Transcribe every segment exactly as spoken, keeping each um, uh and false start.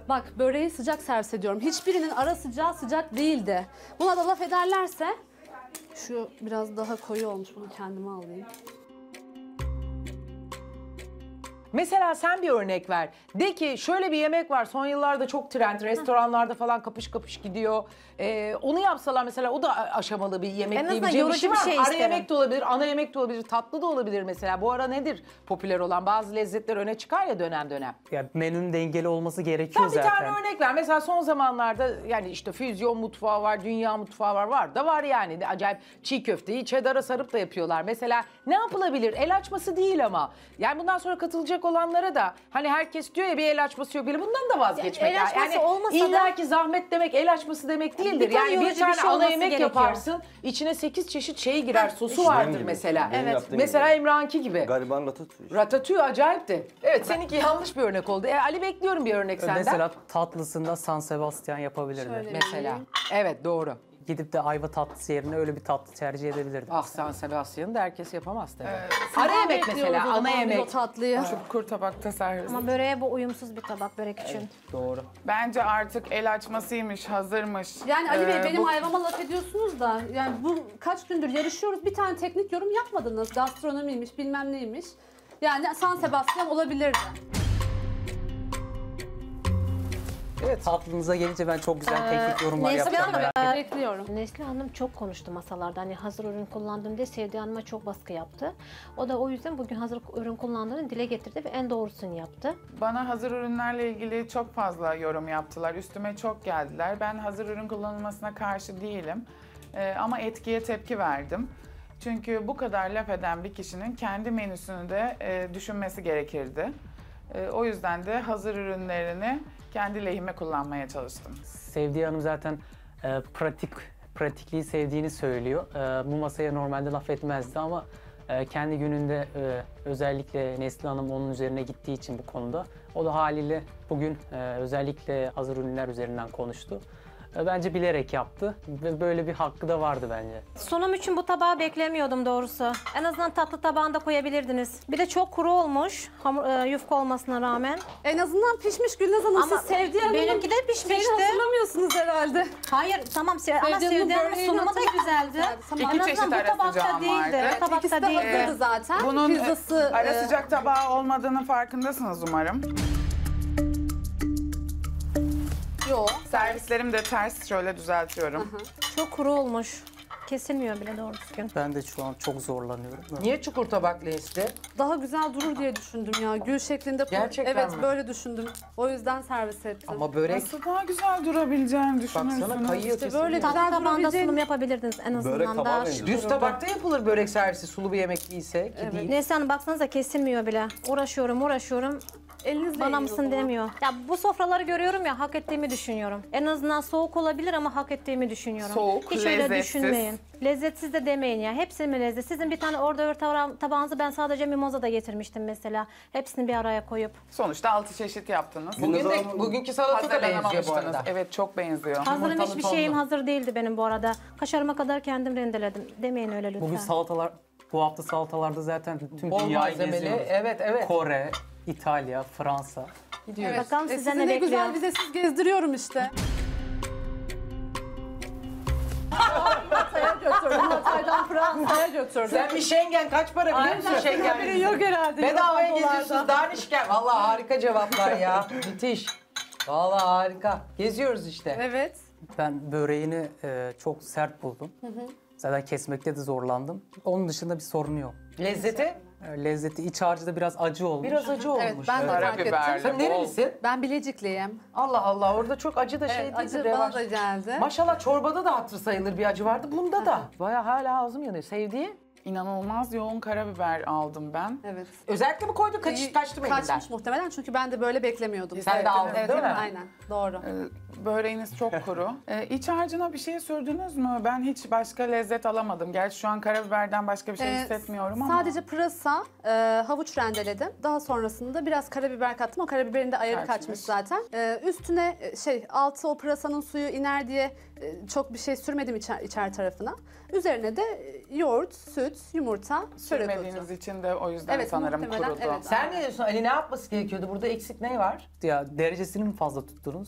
Bak böreği sıcak servis ediyorum. Hiçbirinin ara sıcağı sıcak değildi. Buna da laf ederlerse, şu biraz daha koyu olmuş, bunu kendime alayım. Mesela sen bir örnek ver. De ki şöyle bir yemek var, son yıllarda çok trend, restoranlarda falan kapış kapış gidiyor. Ee, onu yapsalar mesela, o da aşamalı bir yemek En azından diyebileceğim bir şey yorucu bir var. şey Ara isterim. yemek de olabilir, ana yemek de olabilir, tatlı da olabilir mesela. Bu ara nedir popüler olan? Bazı lezzetler öne çıkar ya dönem dönem. Ya menünün dengeli olması gerekiyor Sen bir zaten. tane örnek ver. Mesela son zamanlarda yani işte füzyon mutfağı var, dünya mutfağı var, var da var yani. Acayip çiğ köfteyi cheddar'a sarıp da yapıyorlar. Mesela ne yapılabilir? El açması değil ama. Yani bundan sonra katılacak olanlara da hani herkes diyor ya bir el açması yok bile, bundan da vazgeçmek. el açması yani olmasa illa da- ki zahmet demek el açması demek değildir. Bir tane Yani bir yorucu bir tane şey ana olması yemek gerekiyor. yaparsın, içine sekiz çeşit şey girer, sosu Benim vardır gibi. mesela. Benim Evet. yaptığım Mesela gibi. Emrah'ınki gibi. Gariban ratatouille. Ratatouille acayipti. Evet, seninki yanlış bir örnek oldu. E, Ali bekliyorum bir örnek senden. Mesela tatlısında San Sebastian yapabilirdi. Şöyle. Mesela. Evet, doğru. Gidip de ayva tatlısı yerine öyle bir tatlı tercih edebilirdim. Ah, San Sebastian'ı da herkes yapamaz tabii. Sizden Ara yemek bekliyoruz mesela, o zaman ana biz yemek. o tatlıyı. Çukur tabakta servis. Ama böreğe bu uyumsuz bir tabak börek için. Doğru. Bence artık el açmasıymış, hazırmış. Yani Ali Bey Ee, benim bu- ayvama laf ediyorsunuz da, yani bu kaç gündür yarışıyoruz, bir tane teknik yorum yapmadınız. Gastronomiymiş, bilmem neymiş. Yani San Sebastian olabilirdi. Tatlınıza gelince ben çok güzel teknik yorumlar Neslihan yapacağım. Hanım, merak etmeyin. Bekliyorum. Neslihan Hanım çok konuştu masalarda. Hani hazır ürün kullandım diye Sevdiği Hanım'a çok baskı yaptı. O da o yüzden bugün hazır ürün kullandığını dile getirdi ve en doğrusunu yaptı. Bana hazır ürünlerle ilgili çok fazla yorum yaptılar. Üstüme çok geldiler. Ben hazır ürün kullanılmasına karşı değilim. Ee, ama etkiye tepki verdim. Çünkü bu kadar laf eden bir kişinin kendi menüsünü de e, düşünmesi gerekirdi. E, o yüzden de hazır ürünlerini kendi lehime kullanmaya çalıştım. Sevdiği Hanım zaten e, pratik pratikliği sevdiğini söylüyor. E, bu masaya normalde laf etmezdi ama e, kendi gününde e, özellikle Neslihan Hanım onun üzerine gittiği için bu konuda. O da haliyle bugün e, özellikle hazır ürünler üzerinden konuştu. E, bence bilerek yaptı ve böyle bir hakkı da vardı bence. Sunum için bu tabağı beklemiyordum doğrusu. En azından tatlı tabağında koyabilirdiniz. Bir de çok kuru olmuş hamur, e, yufka olmasına rağmen. En azından pişmiş Gülnaz Hanım. Ama Siz Sevdiği Hanım'ın benimki de pişmişti. şeyini hatırlamıyorsunuz herhalde. Hayır tamam se- ama Sevdiği Hanım'ın Sevdiği Hanım'ın böreğini sunumu da güzeldi. Tamam. İki En çeşit azından bu ara tabakta sıcağım değildi. vardı. Bu İkisi tabakta de değildi. hazırdı zaten. Bunun e, Pizzası... ara e, sıcak tabağı olmadığının farkındasınız umarım. Yok. Servislerim de ters, şöyle düzeltiyorum. Çok kuru olmuş. Kesilmiyor bile doğru düzgün. Ben de şu an çok zorlanıyorum. Niye çukur tabaklı esti? Daha güzel durur diye düşündüm ya. Gül şeklinde. Gerçekten Evet mi? böyle düşündüm. O yüzden servis ettim. Ama börek Nasıl daha güzel durabileceğini baksana düşünürsünüz. kayıyor. İşte kesin. böyle Tatlı güzel tabağında durabileceğini... sunum yapabilirdiniz en azından. Börek tabağı daha benziyor. şık Düz dururdu. tabakta yapılır börek servisi, sulu bir yemek değilse ki Evet. değil. Neyse hanım baksanıza kesilmiyor bile. Uğraşıyorum uğraşıyorum. Elinizle Bana yiyin o mısın zaman. demiyor. Ya bu sofraları görüyorum ya hak ettiğimi düşünüyorum. En azından soğuk olabilir ama hak ettiğimi düşünüyorum. Soğuk, Hiç öyle lezzetsiz. düşünmeyin. Lezzetsiz de demeyin ya. Hepsi mi lezzet? Sizin bir tane orada ör tabağınızı ben sadece mimoza da getirmiştim mesela. Hepsini bir araya koyup. Sonuçta altı çeşit yaptınız. Bugün de, Gülnaz Hanım- bugünkü salata da benziyor bu Hazırlanamamıştınız. arada. Evet, çok benziyor. Hazırım Yumurtalı hiçbir tonlu. şeyim hazır değildi benim bu arada. Kaşarıma kadar kendim rendeledim. Demeyin öyle lütfen. Bugün salatalar, bu hafta salatalarda zaten tüm Bol dünyayı malzemeli, geziyoruz. evet evet. Kore, İtalya, Fransa. Gidiyoruz. Bakalım E, size sizi ne ne bekliyor. güzel vizesiz gezdiriyorum işte. Hatay'a götürdüm. Hatay'dan Fransa'ya götürdüm. Sen bir Schengen kaç para biliyor musun Aynen, Schengen? haberi yok herhalde. Bedavaya Yok, geziyorsunuz, dolardan. danişken. Vallahi harika cevaplar ya. Müthiş. Vallahi harika. Geziyoruz işte. Evet. Ben böreğini e, çok sert buldum. Zaten kesmekte de zorlandım. Onun dışında bir sorunu yok. Lezzeti E, Lezzeti, iç harcı da biraz acı olmuş. biraz acı olmuş. Evet ben de fark ettim. Karabiberli, Sen bol. nerelisin? Ben Bilecikliyim. Allah Allah, orada çok acı da şey Evet, değildir. acı de bana var. da geldi. Maşallah çorbada da hatır sayılır bir acı vardı. Bunda da. Baya hala ağzım yanıyor. Sevdiği? İnanılmaz yoğun karabiber aldım ben. Evet. Özellikle mi koydun? Kaç, kaçtı mı elinden? Kaçmış muhtemelen çünkü ben de böyle beklemiyordum. Sen de aldın evet, değil mi? Aynen doğru. Ee, böreğiniz çok kuru. Ee, iç harcına bir şey sürdünüz mü? Ben hiç başka lezzet alamadım. Gerçi şu an karabiberden başka bir şey Ee, hissetmiyorum ama. Sadece pırasa, e, havuç rendeledim. Daha sonrasında biraz karabiber kattım. O karabiberin de ayarı Kaçmış. kaçmış zaten. Ee, üstüne e, şey altı o pırasanın suyu iner diye e, çok bir şey sürmedim içer, içer tarafına. Üzerine de e, yoğurt, süt, yumurta, çörek otu. Sürmediğiniz için de o yüzden Evet, sanırım muhtemelen, kurudu. evet. Sen ne diyorsun Ali, ne yapması gerekiyordu? Burada eksik ne var? Ya derecesini mi fazla tuttunuz?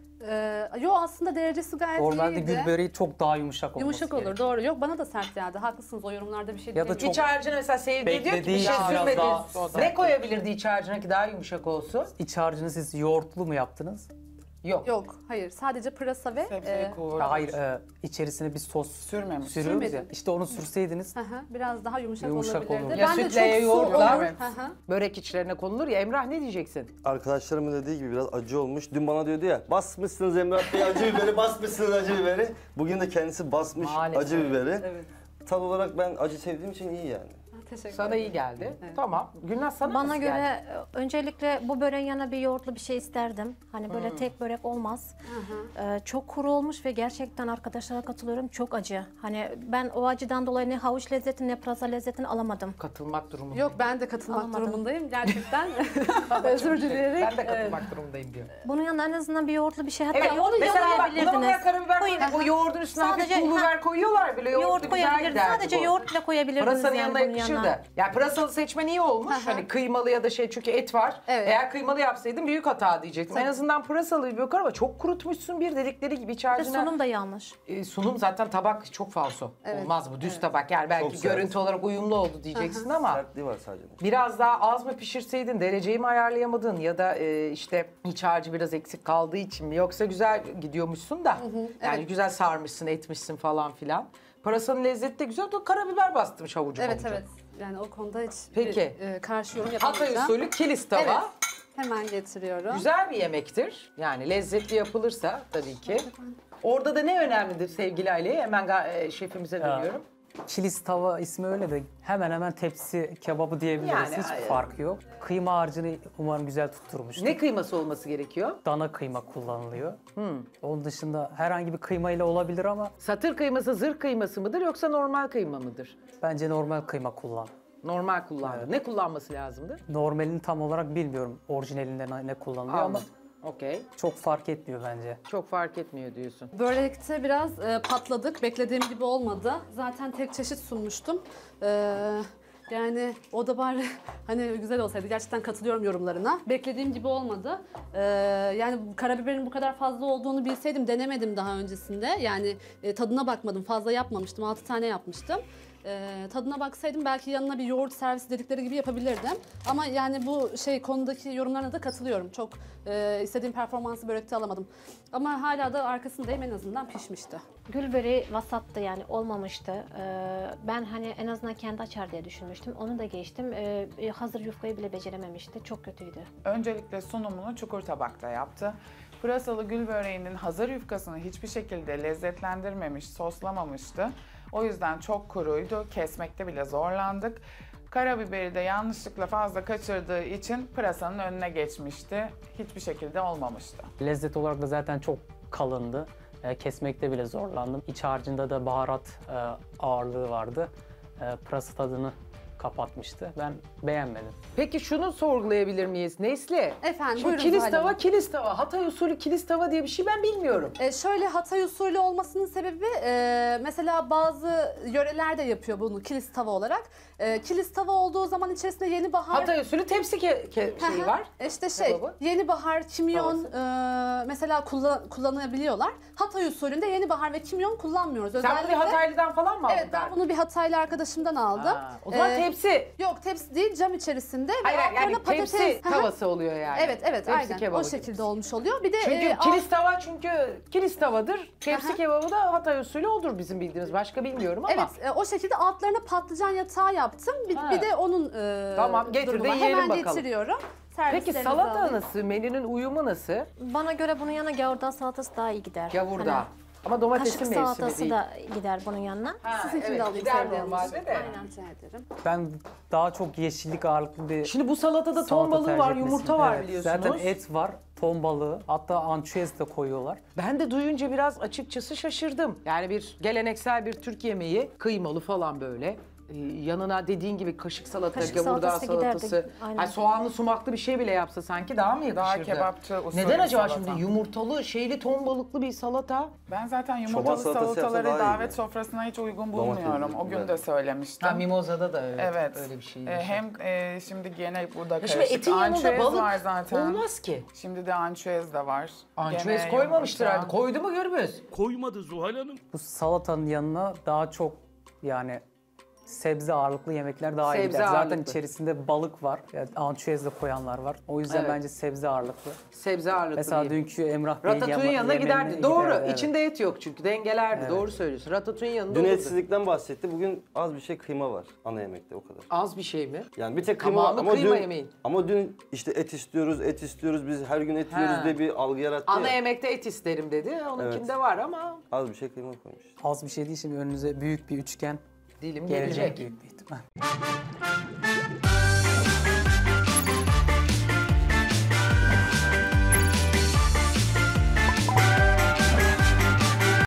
Ee, yo aslında derecesi gayet Normalde iyiydi. gül böreği çok daha yumuşak olması Yumuşak olur, gerekiyor. doğru. Yok bana da sert geldi. Haklısınız, o yorumlarda bir şey Ya da değil. çok- İç harcına mesela sevdiği diyor ki bir Beklediği şey için biraz sürmedi. daha- Ne koyabilirdi iç harcına ki daha yumuşak olsun? İç harcını siz yoğurtlu mu yaptınız? Yok. Yok, hayır. Sadece pırasa ve Sebzeyi e, kavurmuş. Ya hayır, e, içerisine bir sos Sürmemiş. sürüyoruz ya. Sürmedim. İşte onu sürseydiniz hı hı, biraz daha yumuşak, Yumuşak olabilirdi. olur. Ya Ben de sütle, ya çok su yoğurtla. olur. Evet. Hı hı. Börek içlerine konulur ya. Emrah ne diyeceksin? Arkadaşlarımın dediği gibi biraz acı olmuş. Dün bana diyordu ya, basmışsınız Emrah Bey acı biberi, basmışsınız acı biberi. Bugün de kendisi basmış Maalesef. acı biberi. Evet. Tab olarak ben acı sevdiğim için iyi yani. Teşekkür Sana ederim. iyi geldi. Evet. Tamam. Gülnaz sana Bana nasıl göre geldi? e, öncelikle bu böreğin yanına bir yoğurtlu bir şey isterdim. Hani böyle tek börek olmaz. Ee, çok kuru olmuş ve gerçekten arkadaşlara katılıyorum, çok acı. Hani ben o acıdan dolayı ne havuç lezzetini ne pırasa lezzetini alamadım. Katılmak durumunda. Yok, ben de katılmak Alamadım. durumundayım. Gerçekten özür dileyerek. Ben de katılmak durumundayım diyor. Bunun yanına en azından bir yoğurtlu bir şey, hatta Evet, yoğurt mesela bak buna koyabilirdiniz. bakarak karabiber Koyun- koyuyor. Bu yoğurdun üstüne hafif Sadece- pul biber koyuyorlar bile. Yoğurt, Yoğurt güzel koyabilirdiniz. giderdi Sadece bu. yoğurt bile koyabilirdiniz Pırasanın yani yanında bunun yakışırdı. yanına. Yani pırasalı seçmen iyi olmuş. Hı hı. Hani kıymalı ya da şey, çünkü et var. Evet. Eğer kıymalı yapsaydın büyük hata diyecektim. Tabii. En azından pırasalı bir bak ama çok kurutmuşsun bir dedikleri gibi iç Ve harcına. sunum da yanlış. E, sunum zaten tabak çok falso. Evet. Olmaz bu düz tabak. Yani belki Çok sert. görüntü olarak uyumlu oldu diyeceksin ama Sertliği var sadece. biraz daha az mı pişirseydin, dereceyi mi ayarlayamadın ya da e, işte iç harcı biraz eksik kaldığı için mi, yoksa güzel gidiyormuşsun da yani evet. güzel sarmışsın, etmişsin falan filan. Pırasanın lezzeti de güzel. O karabiber bastırmış havucu. Evet havucu. evet. Yani o konuda hiç Peki. bir, e, karşı yorum Hatay yapamayacağım. usulü kilis tava. Evet. Hemen getiriyorum. Güzel bir yemektir. Yani lezzetli yapılırsa tabii ki. Orada da ne önemlidir sevgili Ali? Hemen ga- e, şefimize Ya, dönüyorum. kilis tava ismi öyle de hemen hemen tepsi kebabı diyebiliriz. Yani, Hiçbir ay- farkı yok. Kıyma harcını umarım güzel tutturmuştur. Ne kıyması olması gerekiyor? Dana kıyma kullanılıyor. Hmm. Onun dışında herhangi bir kıyma ile olabilir ama Satır kıyması zırh kıyması mıdır yoksa normal kıyma mıdır? bence normal kıyma kullan. Normal kullandı. Ne kullanması lazımdı? Normalini tam olarak bilmiyorum orijinalinde ne- ne kullanılıyor ama Anladım. Okey. çok fark etmiyor bence. Çok fark etmiyor diyorsun. Börekte biraz e, patladık. Beklediğim gibi olmadı. Zaten tek çeşit sunmuştum. Ee, yani o da bari hani güzel olsaydı. Gerçekten katılıyorum yorumlarına. Beklediğim gibi olmadı. Ee, yani karabiberin bu kadar fazla olduğunu bilseydim, denemedim daha öncesinde. Yani e, tadına bakmadım. Fazla yapmamıştım. altı tane yapmıştım. Ee, tadına baksaydım belki yanına bir yoğurt servisi dedikleri gibi yapabilirdim. Ama yani bu şey konudaki yorumlarına da katılıyorum. Çok e, istediğim performansı börekte alamadım. Ama hala da arkasındayım, en azından pişmişti. Gül böreği vasattı, yani olmamıştı. Ee, ben hani en azından kendi açar diye düşünmüştüm. Onu da geçtim. Ee, hazır yufkayı bile becerememişti. Çok kötüydü. Öncelikle sunumunu çukur tabakta yaptı. Pırasalı gül böreğinin hazır yufkasını hiçbir şekilde lezzetlendirmemiş, soslamamıştı. O yüzden çok kuruydu. Kesmekte bile zorlandık. Karabiberi de yanlışlıkla fazla kaçırdığı için pırasanın önüne geçmişti. Hiçbir şekilde olmamıştı. Lezzet olarak da zaten çok kalındı. E, kesmekte bile zorlandım. İç harcında da baharat e, ağırlığı vardı. E, pırasa tadını kapatmıştı. Ben beğenmedim. Peki şunu sorgulayabilir miyiz? Nesli. Efendim, Şimdi buyurun kilis Zuhal tava, Hanım. kilis tava. Hatay usulü kilis tava diye bir şey ben bilmiyorum. E, şöyle Hatay usulü olmasının sebebi e, mesela bazı yöreler de yapıyor bunu kilis tava olarak. E, kilis tava olduğu zaman içerisinde yeni bahar... Hatay usulü tepsi ke- ke- şeyi var. İşte şey, Kebabı. yeni bahar, kimyon e, mesela kullan, kullanabiliyorlar. Hatay usulünde yeni bahar ve kimyon kullanmıyoruz. Sen bunu bir Hataylı'dan falan mı aldın? Evet, ben bunu bir Hataylı arkadaşımdan aldım. Ha, o zaman E, tepsi. Yok, tepsi değil, cam içerisinde. ve Hayır hayır, yani altlarına tepsi Hı hı. tavası oluyor yani. Evet evet, Tepsi aynen kebabı o şekilde gibisi. olmuş oluyor. Bir de Çünkü e, kilis tava, çünkü kilis tavadır. Tepsi Aha. kebabı da Hatay usulü odur bizim bildiğimiz. Başka bilmiyorum ama. Evet, e, o şekilde altlarına patlıcan yatağı yaptım. Bir, Ha. bir de onun e, Tamam, getir de durumu var. yiyelim Hemen bakalım. getiriyorum. Peki Servislerinizi salata alayım. nasıl? Menünün uyumu nasıl? Bana göre bunun yanına gavurdan salatası daha iyi gider. Gavurda. Hani Ama domatesin kaşık mevsimi salatası değil. da gider bunun yanına. Ha, Sizin için evet, de alayım gider Sevda normalde Hanımcığım. de. Aynen, rica ederim. Ben daha çok yeşillik ağırlıklı bir Şimdi bu salatada ton salata balığı tercih var, etmesin. yumurta var Evet, biliyorsunuz. zaten et var. ton balığı, hatta ançüez de koyuyorlar. Ben de duyunca biraz açıkçası şaşırdım. Yani bir geleneksel bir Türk yemeği, kıymalı falan böyle. Ee, yanına dediğin gibi kaşık salata, Kaşık gavurdağ salatası salatası, giderdi, aynen. hani soğanlı sumaklı bir şey bile yapsa sanki daha mı Daha yakışırdı? kebapçı usulü Neden bir acaba salata. şimdi yumurtalı, şeyli, ton balıklı bir salata? Ben zaten Çoban yumurtalı salatası yapsa salataları daha iyi davet yani. sofrasına hiç uygun Domates, bulmuyorum. O gün biber. de söylemiştim. Ha, Mimoza'da da evet, Evet. öyle bir şey. E, hem e, şimdi gene burada Ya şimdi karışık. etin yanında Ançüez balık var zaten. olmaz ki. Şimdi de ançüez de var. Ançüez Gene koymamıştır yumurta. herhalde. Koydu mu Gürbüz? Koymadı Zuhal Hanım. Bu salatanın yanına daha çok yani sebze ağırlıklı yemekler daha iyi Sebze gider. Zaten ağırlıklı. içerisinde balık var. Yani ançüez de koyanlar var. O yüzden Evet. bence sebze ağırlıklı. Sebze ağırlıklı Mesela bir dünkü Emrah Bey'in Ratatouille yama- yanına yemeğine giderdi. Doğru. giderdi, evet. İçinde et yok çünkü. Dengelerdi. Evet. Doğru söylüyorsun. Ratatouille yanında Dün olurdu. etsizlikten bahsetti. Bugün az bir şey kıyma var ana yemekte o kadar. Az bir şey mi? Yani bir tek kıyma Tamamı ama kıyma dün yemeğin. ama dün işte et istiyoruz, et istiyoruz. Biz her gün et yiyoruz Ha. diye bir algı yarattı Ana ya. yemekte et isterim dedi. Onunkinde Evet. var ama Az bir şey kıyma koymuş. Az bir şey değil, şimdi önünüze büyük bir üçgen dilim gelecek gelecek. büyük bir ihtimal.